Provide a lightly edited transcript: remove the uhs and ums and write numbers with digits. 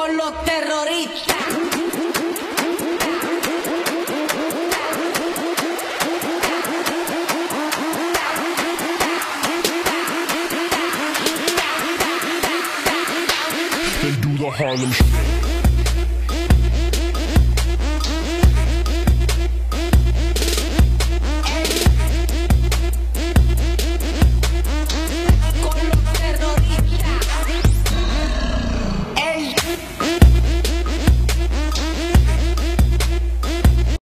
con los terroristas. They do the Harlem Shake.